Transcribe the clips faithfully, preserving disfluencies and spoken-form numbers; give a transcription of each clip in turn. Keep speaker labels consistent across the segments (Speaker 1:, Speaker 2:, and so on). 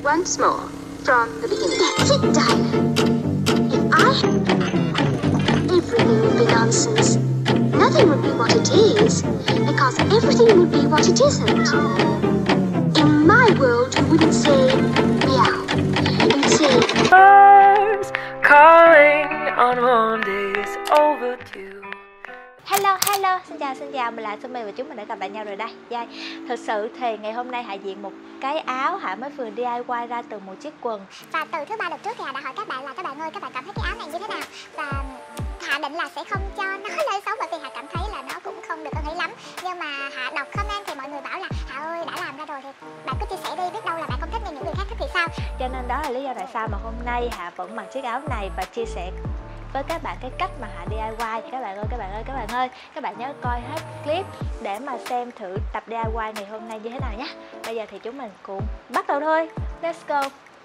Speaker 1: once more from the beginning. That's it, darling. If I... everything would be nonsense. Nothing would be what it is, because everything would be what it isn't. In my world, you wouldn't say meow. You'd say...
Speaker 2: Birds calling on Mondays overdue.
Speaker 3: Hello, hello, xin chào, xin chào, mình là Sumi và chúng mình đã gặp lại nhau rồi đây. Yeah. Thực sự thì ngày hôm nay Hạ diện một cái áo Hạ mới vừa đê i quai ra từ một chiếc quần.
Speaker 4: Và từ thứ ba đợt trước thì Hạ đã hỏi các bạn là các bạn ơi, các bạn cảm thấy cái áo này như thế nào? Và Hạ định là sẽ không cho nó lời xấu bởi vì Hạ cảm thấy là nó cũng không được ưng ý lắm. Nhưng mà Hạ đọc comment thì mọi người bảo là Hạ ơi, đã làm ra rồi thì bạn cứ chia sẻ đi, biết đâu là bạn không thích nhưng những người khác thích thì sao?
Speaker 3: Cho nên đó là lý do tại sao mà hôm nay Hạ vẫn mặc chiếc áo này và chia sẻ với các bạn cái cách mà Hạ đê i quai. Các bạn ơi, các bạn ơi, các bạn ơi, các bạn nhớ coi hết clip để mà xem thử tập đê i quai ngày hôm nay như thế nào nhé. Bây giờ thì chúng mình cùng bắt đầu thôi. Let's go.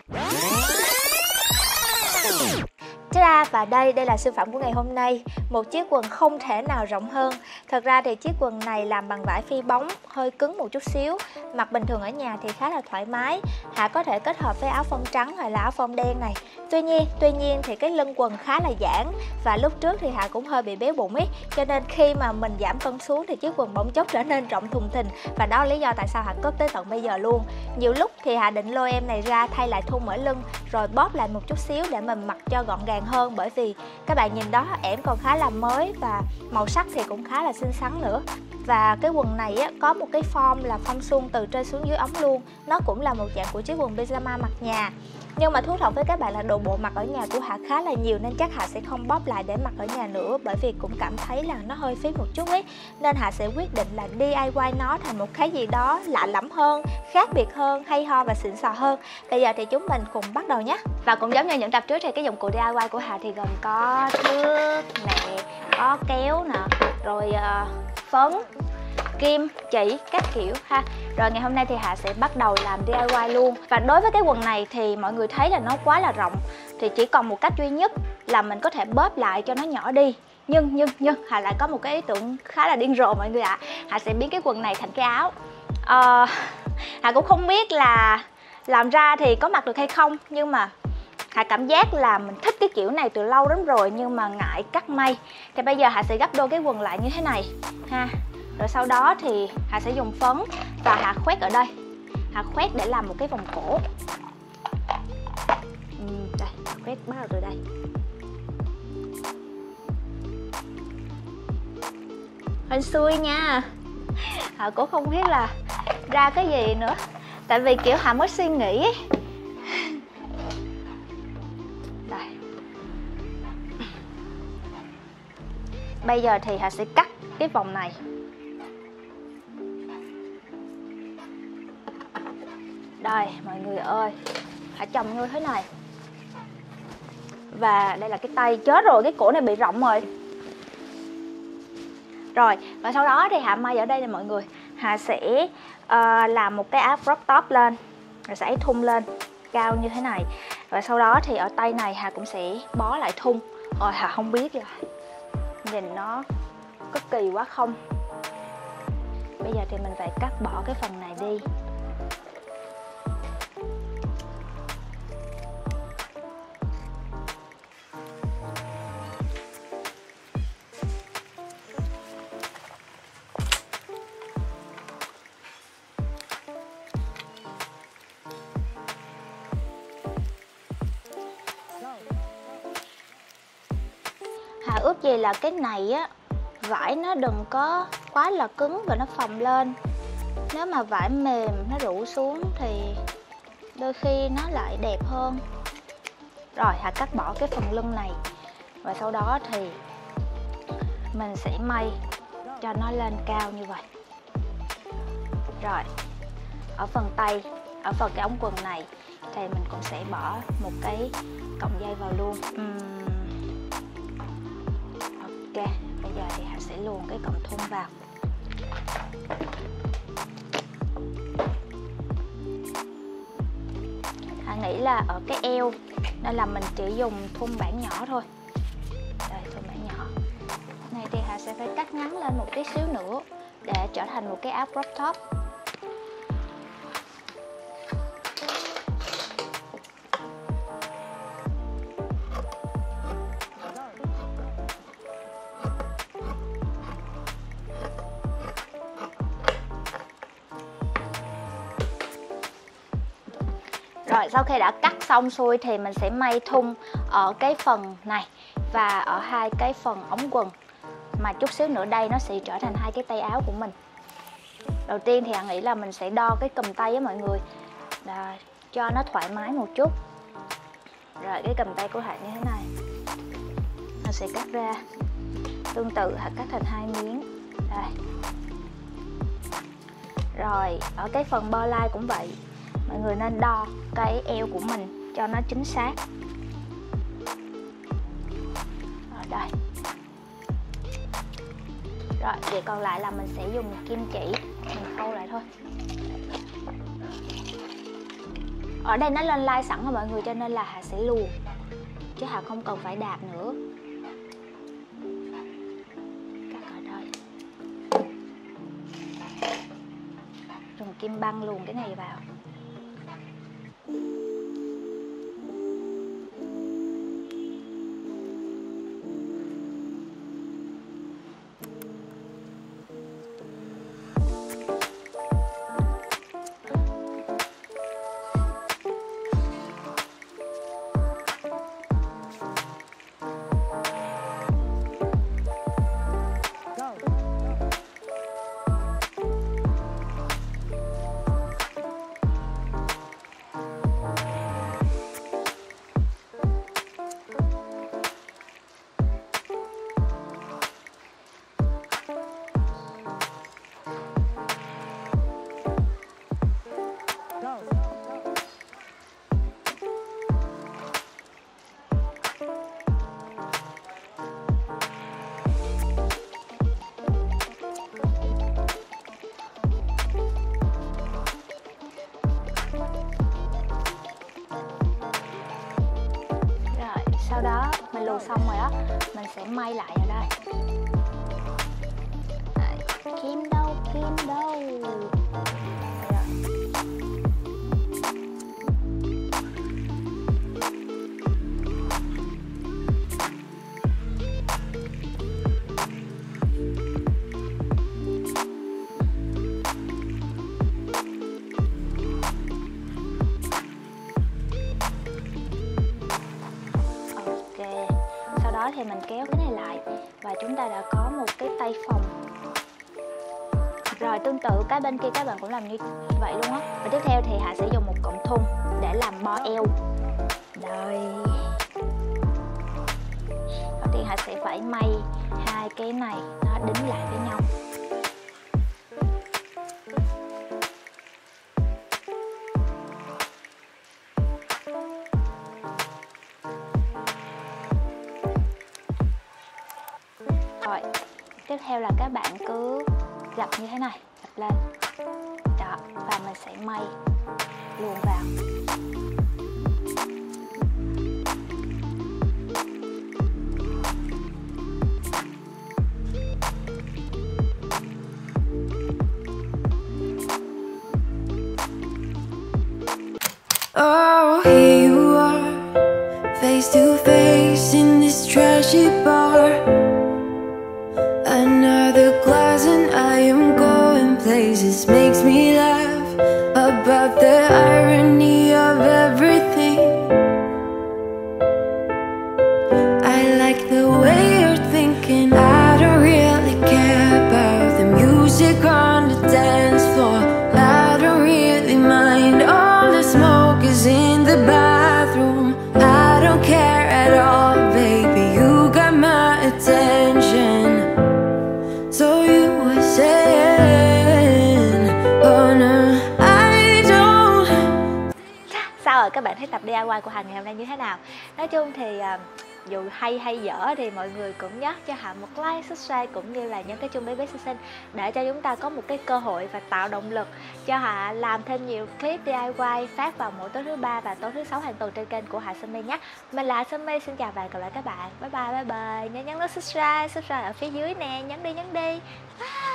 Speaker 3: Ta-da, và đây, đây là siêu phẩm của ngày hôm nay. Một chiếc quần không thể nào rộng hơn. Thật ra thì chiếc quần này làm bằng vải phi bóng, hơi cứng một chút xíu. Mặc bình thường ở nhà thì khá là thoải mái. Hạ có thể kết hợp với áo phông trắng hoặc là áo phông đen này. Tuy nhiên, tuy nhiên thì cái lưng quần khá là giãn. Và lúc trước thì Hạ cũng hơi bị béo bụng ấy. Cho nên khi mà mình giảm cân xuống thì chiếc quần bỗng chốc trở nên rộng thùng thình. Và đó là lý do tại sao Hạ cất tới tận bây giờ luôn. Nhiều lúc thì Hạ định lôi em này ra thay lại thun ở lưng, rồi bóp lại một chút xíu để mình mặc cho gọn gàng hơn. Bởi vì các bạn nhìn đó, ẻm còn khá là mới và màu sắc thì cũng khá là xinh xắn nữa. Và cái quần này á, có một cái form là form suông từ trên xuống dưới ống luôn. Nó cũng là một dạng của chiếc quần pyjama mặc nhà. Nhưng mà thú thật với các bạn là đồ bộ mặc ở nhà của Hạ khá là nhiều, nên chắc Hạ sẽ không bóp lại để mặc ở nhà nữa. Bởi vì cũng cảm thấy là nó hơi phí một chút ấy. Nên Hạ sẽ quyết định là đê i quai nó thành một cái gì đó lạ lẫm hơn, khác biệt hơn, hay ho và xịn sò hơn. Bây giờ thì chúng mình cùng bắt đầu nhé. Và cũng giống như những tập trước thì cái dụng cụ đê i quai của Hạ thì gồm có thước nè, có kéo nè, rồi uh, phấn, kim, chỉ, các kiểu ha. Rồi ngày hôm nay thì Hạ sẽ bắt đầu làm đê i quai luôn. Và đối với cái quần này thì mọi người thấy là nó quá là rộng. Thì chỉ còn một cách duy nhất là mình có thể bóp lại cho nó nhỏ đi. Nhưng, nhưng, nhưng Hạ lại có một cái ý tưởng khá là điên rồ mọi người ạ. à. Hạ sẽ biến cái quần này thành cái áo. à, Hạ cũng không biết là làm ra thì có mặc được hay không. Nhưng mà Hạ cảm giác là mình thích cái kiểu này từ lâu lắm rồi, nhưng mà ngại cắt may. Thì bây giờ Hạ sẽ gấp đôi cái quần lại như thế này ha. Rồi sau đó thì Hạ sẽ dùng phấn và Hạ khoét ở đây. Hạ khoét để làm một cái vòng cổ. ừ, Đây, khoét bắt đầu từ đây. Hên xui nha. Hạ cũng không biết là ra cái gì nữa. Tại vì kiểu Hạ mới suy nghĩ. Đây. Bây giờ thì Hạ sẽ cắt cái vòng này. Đây mọi người ơi, Hạ chồng như thế này. Và đây là cái tay. Chết rồi, cái cổ này bị rộng rồi. Rồi, và sau đó thì Hạ may ở đây nè mọi người. Hạ sẽ uh, làm một cái áo crop top lên, rồi sẽ thun lên cao như thế này. Và sau đó thì ở tay này Hạ cũng sẽ bó lại thun. Rồi Hạ không biết là nhìn nó có kỳ quá không. Bây giờ thì mình phải cắt bỏ cái phần này đi. Hạ ước gì là cái này á, vải nó đừng có quá là cứng và nó phồng lên. Nếu mà vải mềm nó rũ xuống thì đôi khi nó lại đẹp hơn. Rồi Hạ cắt bỏ cái phần lưng này. Và sau đó thì mình sẽ may cho nó lên cao như vậy. Rồi ở phần tay, ở phần cái ống quần này thì mình cũng sẽ bỏ một cái cọng dây vào luôn. uhm. Ok, bây giờ thì Hạ sẽ luồn cái cọng thun vào. Hạ nghĩ là ở cái eo nên là mình chỉ dùng thun bản nhỏ thôi. Đây, thun bản nhỏ này thì Hạ sẽ phải cắt ngắn lên một tí xíu nữa để trở thành một cái áo crop top. Rồi sau khi đã cắt xong xuôi thì mình sẽ may thun ở cái phần này và ở hai cái phần ống quần, mà chút xíu nữa đây nó sẽ trở thành hai cái tay áo của mình. Đầu tiên thì Hà nghĩ là mình sẽ đo cái cùm tay với mọi người, là cho nó thoải mái một chút. Rồi cái cùm tay của Hà như thế này, Hà sẽ cắt ra tương tự, Hà cắt thành hai miếng đây. Rồi ở cái phần bo lai cũng vậy, mọi người nên đo cái eo của mình cho nó chính xác. Rồi đây. Rồi việc còn lại là mình sẽ dùng kim chỉ mình khâu lại thôi. Ở đây nó lên lai sẵn rồi mọi người, cho nên là Hà sẽ luồn chứ Hà không cần phải đạp nữa. Cắt ở đây, dùng kim băng luồn cái này vào. Sau đó mình luồn xong rồi đó, mình sẽ may lại ở đây. Đấy, kim đâu, kim đâu. Thì mình kéo cái này lại và chúng ta đã có một cái tay phồng. Rồi tương tự cái bên kia các bạn cũng làm như vậy luôn á. Và tiếp theo thì Hà sẽ dùng một cọng thun để làm bo eo. Đây. Đầu tiên Hà sẽ phải may hai cái này nó đính lại với nhau. Rồi, tiếp theo là các bạn cứ gập như thế này, gập lên. Đó, và mình sẽ may luồn vào.
Speaker 2: Oh, here you are, face to face in this trashy bar. Another glass and I am going places. Makes me laugh about the irony of everything. I like the way you're thinking. I don't really care about the music on the dance floor. I don't really mind all the smoke is in the bathroom. I don't care at all, baby, you got my attention. So you were saying, oh no, I don't.
Speaker 3: Sao rồi các bạn thấy tập đê i goai của Hà ngày hôm nay như thế nào? Nói chung thì uh, dù hay hay dở thì mọi người cũng nhớ cho Hà một like, subscribe cũng như là nhấn cái chuông bé bé xinh xinh để cho chúng ta có một cái cơ hội và tạo động lực cho Hà làm thêm nhiều clip đê i goai phát vào mỗi tối thứ ba và tối thứ sáu hàng tuần trên kênh của Hà Summy nhé. Mình là Hà Summy, xin chào và hẹn gặp lại các bạn. Bye bye bye bye. Nhớ nhấn nút subscribe, subscribe ở phía dưới nè, nhấn đi nhấn đi. Bye.